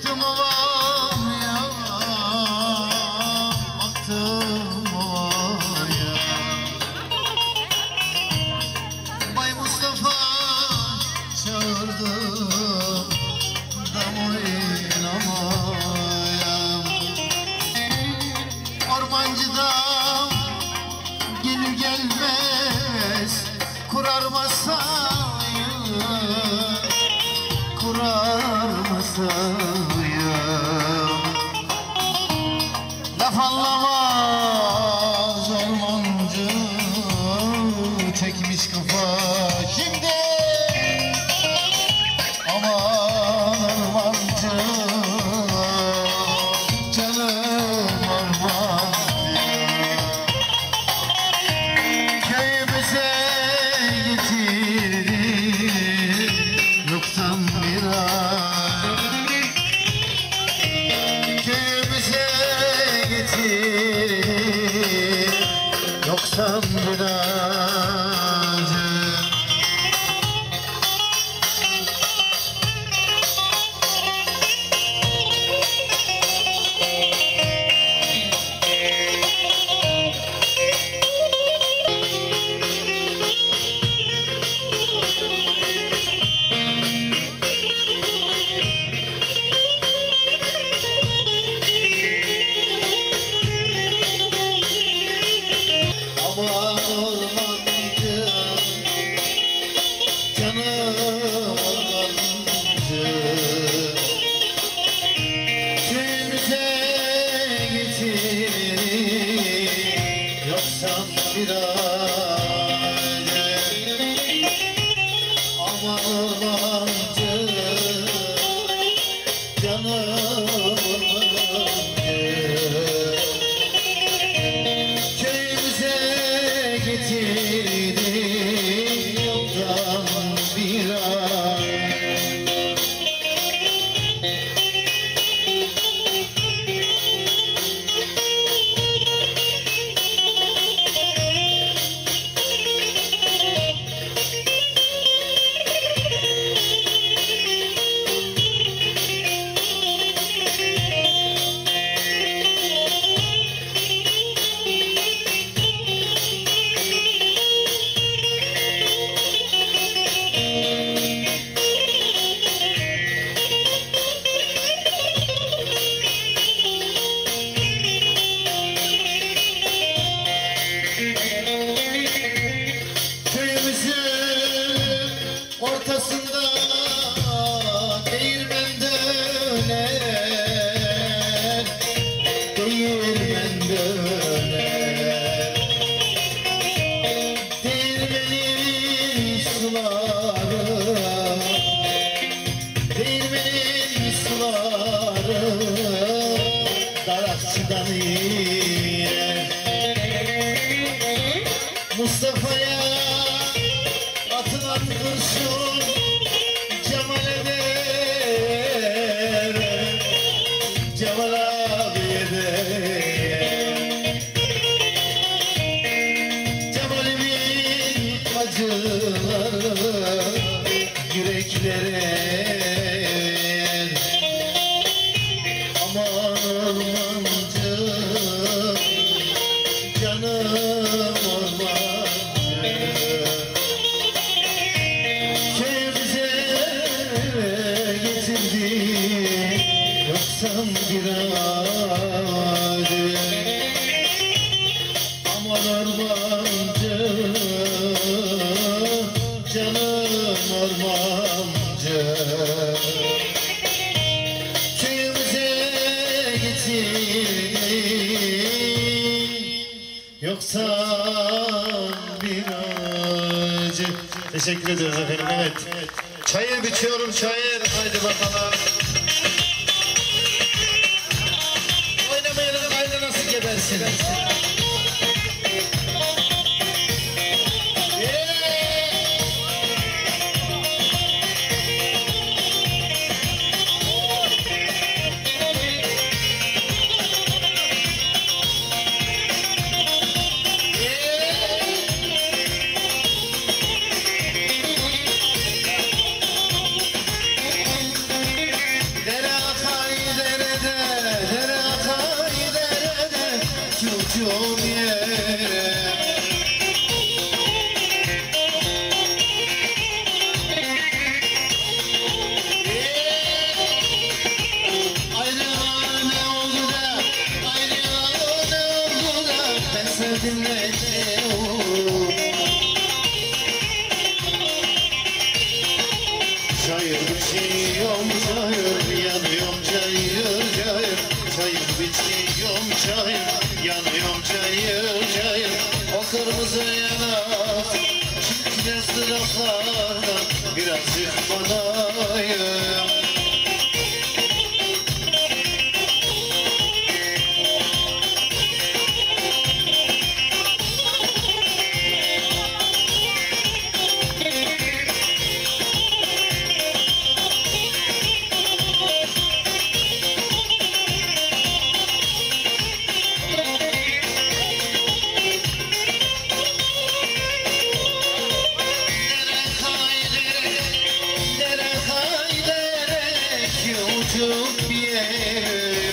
Baktım ovaya, baktım ovaya. Bay Mustafa çağırdı dam oynamaya. Ormancıdan gelir gelmez kurar masayı, kurar masayı. Laf anlamaz ormancı, çekmiş kafa şimdi. Aman ormancı, canım ormancı. Köyümüze getirdi yoktan bir ay. Köyümüze getirdi yoktan bir ay. Aman ormancı, canım ormancı. Köyümüze getir yoksan bir aile. Aman ormancı, canım ormancı. Köyümüze getirdi yoldan bir ay. Köyümüzün ortasında değirmen döner, değirmen döner. Değirmenin suları, değirmenin suları darakçıdan iner. Mustafa'ya atın at kurşun, Cemal'e der, Cemal abiye der. Cemal'imin acıları yüreklere. Aman ormancı, canım ormancı. Köyümüze getirdi yoksan bir aile. Aman ormancı, canım ormancı. Köyümüze getirdi yoksa bir acı. Teşekkür ederiz efendim. Evet. Çayır biçiyorum, çayır. Haydi bakalım. Oynamayalım, aile nasıl gebersin. Dere akar kavuştuğum yere. Ayrılalı ne oldu da, ayrılalı ne oldu da, ben sevdim ne oldu. Çayır biçiyorum çayır, yanıyorum çayır çayır. Çayır biçiyorum çayır, yanıyorum çayır çayır. O kırmızı yanak, çirkin ızdıraplardan birazcık banayım. Uçup bir yerim.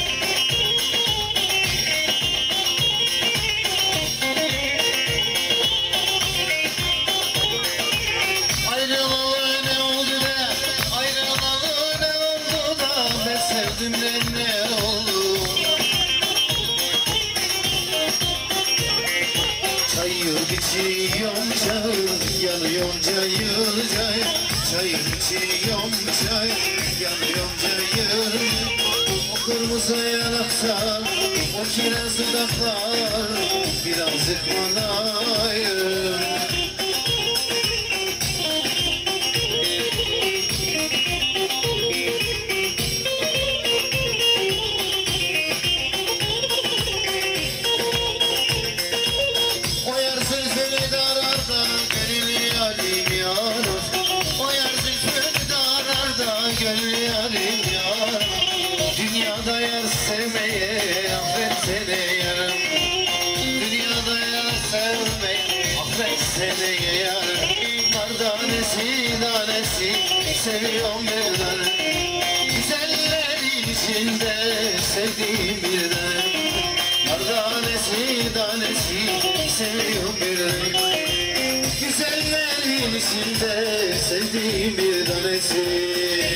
Ayrılalı ne oldu da, ayrılalı ne oldu da, ben sevdim de ne oldu. Çayır biçiyorum çayır, yanıyorum çayır çayır. Çayır biçiyorum çayır, yanıyorum çayır. O kırmızı yanaktan, o kiraz dudaklar birazcık banayım. O yer sözünü dararda, gönül yarim yanar. O yer sözünü dararda, gönül yarim yanar. Dünyada yar sevmeye, affetsene yarım. Dünyada yar sevmeye, affetsene yarım. Nar tanesi tanesi, seviyorum bir tane. Güzellerin içinde sevdiğim bir tane. Nar tanesi tanesi, seviyorum bir tane. Güzellerin içinde sevdiğim bir tanesi.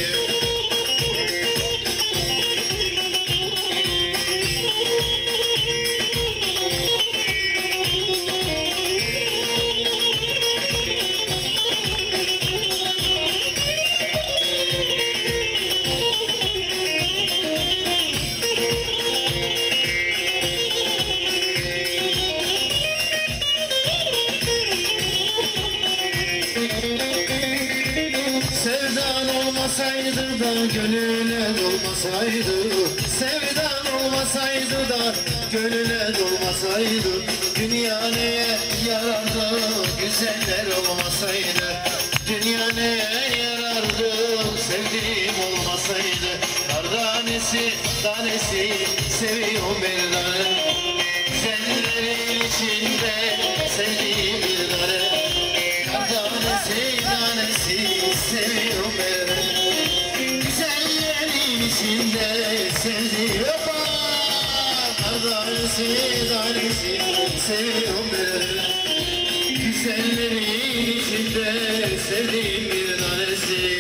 Sevdan olmasaydı da gönüle dolmasaydı. Sevdan olmasaydı da gönüle dolmasaydı. Dünya neye yarardı, güzeller olmasaydı. Dünya neye yarardı, sevdiğim olmasaydı. Nar tanesi tanesi, seviyorum bir tane. Güzellerin içinde sevdiğim bir tane. Nar tanesi tanesi, seviyorum beni. Güzellerin içinde sevdiğim. Nar tanesi tanesi, seviyorum beni. Güzellerin içinde sevdiğim bir tanesi.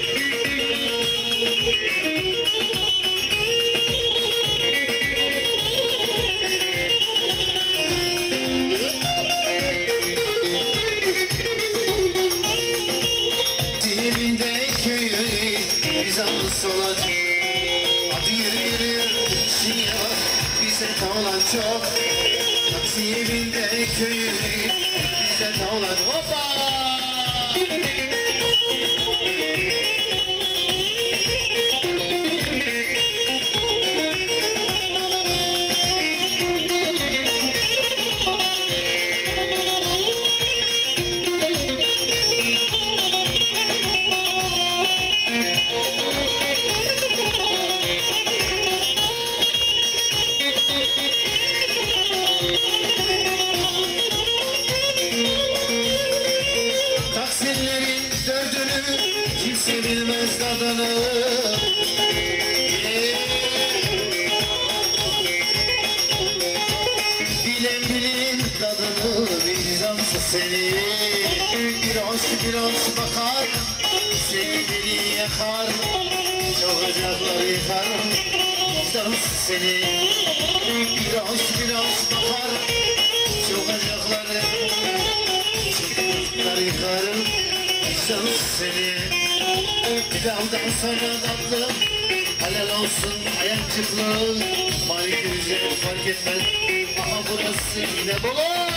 Dibinde köyü Bizans olacak. Hadi yürü yürü şimdi bak, bize tavlan çok. Dibinde köyü bize tavlan. Hoppa! seni. Biraz bakar, seni beni yakar, çok acaklar yıkar, vicdansız seni. Biraz bakar, çok acaklar yıkar, vicdansız seni. Bir daldan sonra tatlım, helal olsun ayancıklı, malik güzel fark etmez, aha burası yine baba.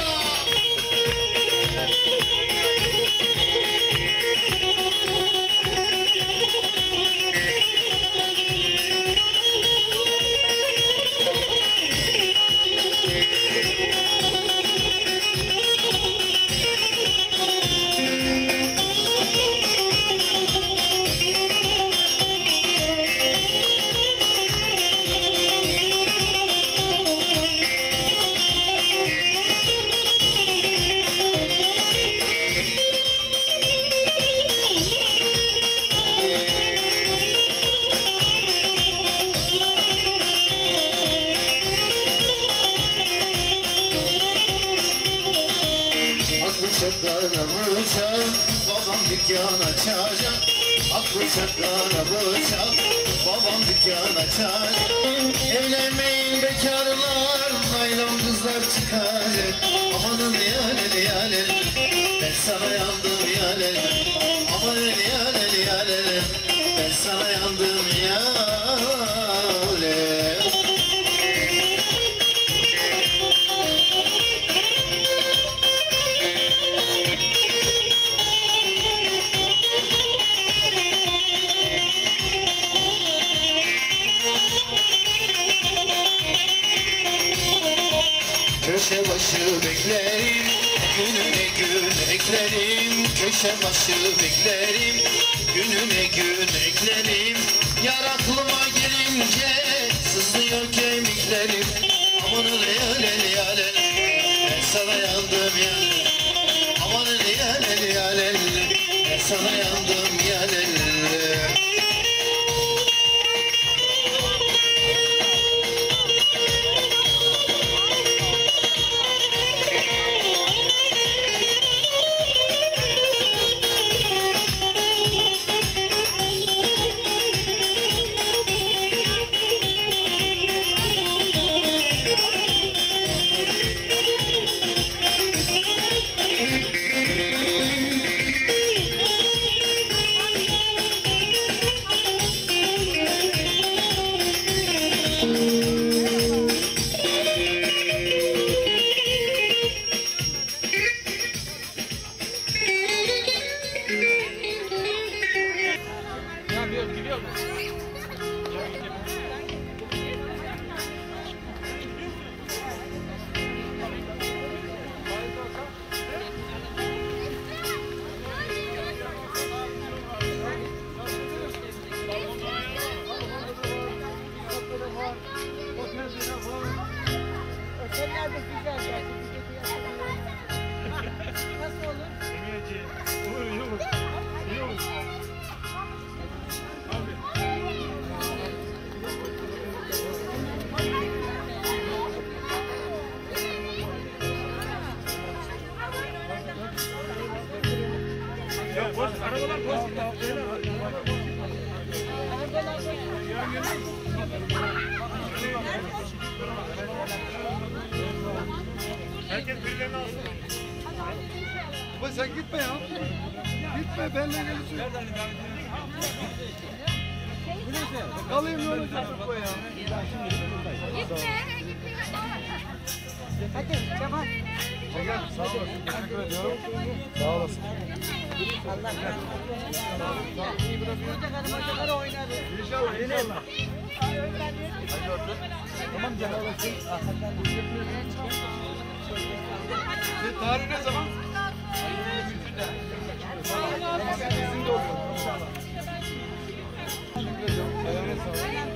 Bıçak, babam dükkan açacak. Aklı çaklara bıçak, babam dükkan açacak. Evlenmeyin bekarlar, naylon kızlar çıkacak. Amanın yalel yalel, ben sana yandım yalel. Amanın yalel yalel, ben sana yandım yalel. Köşe başı beklerim, gününe gün eklerim. Köşe başı beklerim, gününe gün eklerim. Yar aklıma gelince sızlıyor kemiklerim. Amanın yalel yalel, ben sana yandım yalel. Amanın yalel yalel, ben sana yandım yalel. Herkes birilerini alsın. Baba sen gitme ya. Gitme benimle gelirsin. Kalayım ne olacak baba ya. Hadi Cemal. Gel sağ olasın. Teşekkür ediyorum. Sağ olasın. Allah razı olsun. İyi bırakın. Hocaları oynadı. İnşallah inşallah. Hadi otur. Tamam canım olasın. Tarih ne zaman? Tamam, izin de oluyor inşallah. Teşekkür ediyorum. Ayağına sağlık.